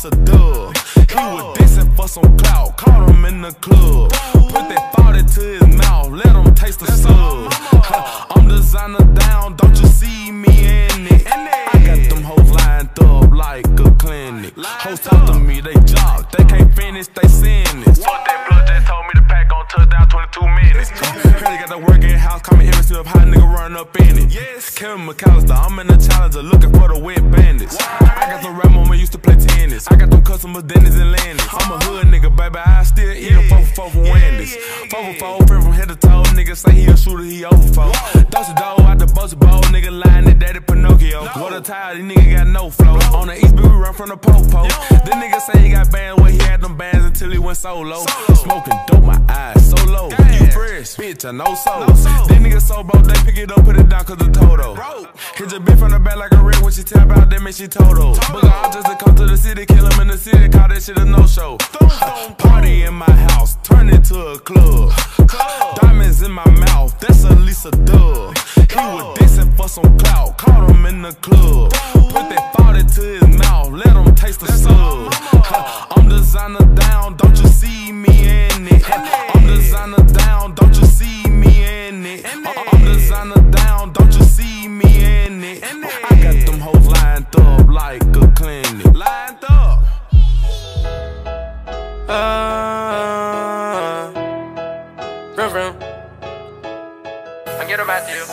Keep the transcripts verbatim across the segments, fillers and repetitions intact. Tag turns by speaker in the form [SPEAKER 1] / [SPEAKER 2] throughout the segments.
[SPEAKER 1] least a dub. He was dancing for some clout, caught him in the club. Put that forty to his mouth, let him taste the sub. I'm designer down, don't you see me in it? I got them hoes lined up like a clinic. Hoes talk to me, they jog, they can't finish, they sentence. Fuck that blood, just told me to pack on touchdown twenty-two minutes. Crazy got the working house, call me image of hot nigga run up in it. Yes, Kevin McAllister, I'm in the challenger looking for the wet bandits. I got some rap mama used to play tennis. I got them customers, Dennis and Landis. I'm a hood nigga, baby, I still eat a four for four from Wendy's. Four for four, friend from head to toe, nigga say he a shooter, he over four. Dust the dough out the bust bowl, nigga lying that daddy Pinocchio. What a tire, these nigga got no flow. On the East B, we run from the po-po. This nigga say he got bands, where he had them bands until he went solo. Smoking dope, my eyes so low. You fresh, bitch, I know so. These niggas so bold, they pick it up, put it down cause the Toto. Hit your bitch from the back like a red when she tap out, that make she Toto. Book out just to come to the city, kill him in the city, call that shit a no-show. Party in my house, turn it to a club. Diamonds in my mouth, that's at least a dub. He was dancing for some clout, caught him in the club. Put that forty to his mouth, let him taste the sub. I'm designer down, don't you see me in it? I'm designer down, don't you see me in it? I'm designer down, don't you see me in it? I got them hoes lined up like a clinic. Lined up.
[SPEAKER 2] Uh, vroom vroom. I get about you.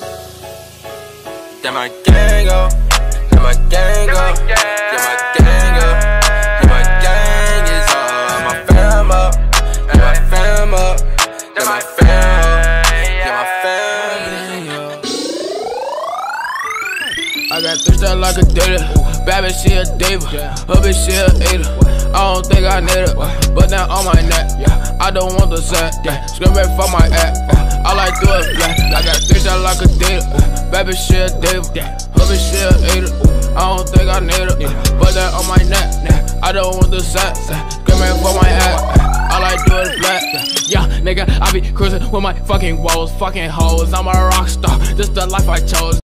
[SPEAKER 2] That my gang up, that my gang up, that my gang up, that my gang is up, my fam up, that my fam up, that my fam up, that my fam up. I got three stars like a data, bad bitch she a diva, her bitch she a eater. I don't think I need it, but now on my neck, I don't want the set, screaming for my act. I like do it flat. I got three stars like a data, bad bitch she a diva, her bitch she a eater. I don't think I need it, but that on my neck, I don't want the set, screaming for my act. I like do it flat. Yeah, nigga, I be cruising with my fucking woes, fucking hoes. I'm a rock star, just the life I chose.